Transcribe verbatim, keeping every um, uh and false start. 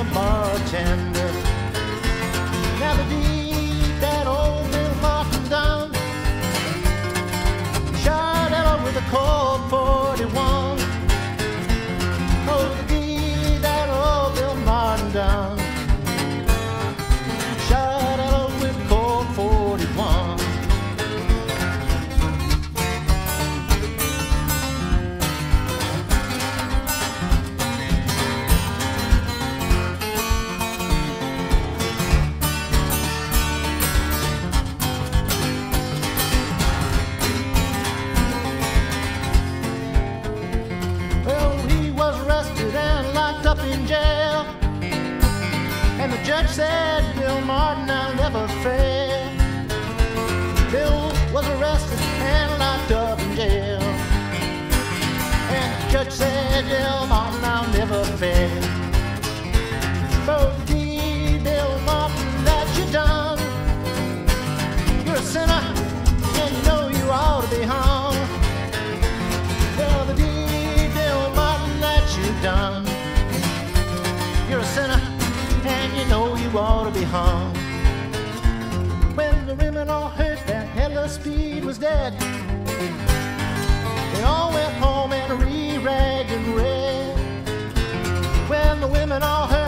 bartender. Now the deed that old Bill Martin done, shot Ella with a Colt forty-one. Oh, the deed that old Bill Martin done, shot Ella with a Colt forty-one. Up in jail, and the judge said, Bill Martin, I'll never fail. Bill was arrested and locked up in jail, and the judge said, Bill Martin, I'll never fail. For the deed, Bill Martin, that you done, you're a sinner, and you know you ought to be hung. Well, the deed, Bill Martin, that you done, you're a sinner, and you know you ought to be hung. When the women all heard that Ella Speed was dead, they all went home and re-ragged and red. When the women all heard